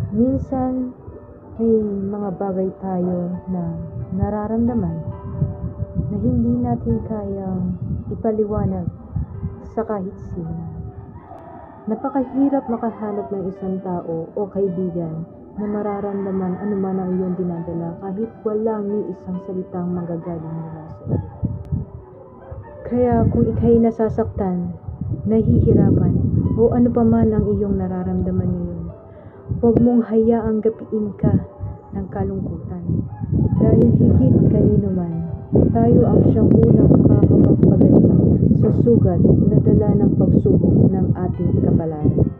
Minsan, may mga bagay tayo na nararamdaman na hindi natin kayang ipaliwanag sa kahit sino. Napakahirap makahanap ng isang tao o kaibigan na mararamdaman anuman ang iyong dinadala kahit walang ni isang salitang manggagaling mula sa iyo. Kaya kung ika'y nasasaktan, nahihirapan, o ano pa man ang iyong nararamdaman ngayon, huwag mong hayaang gapiin ka ng kalungkutan. Dahil higit kanino man, tayo ang siyang unang makakapagpagaling sa sugat na dala ng pagsubok ng ating kapalaran.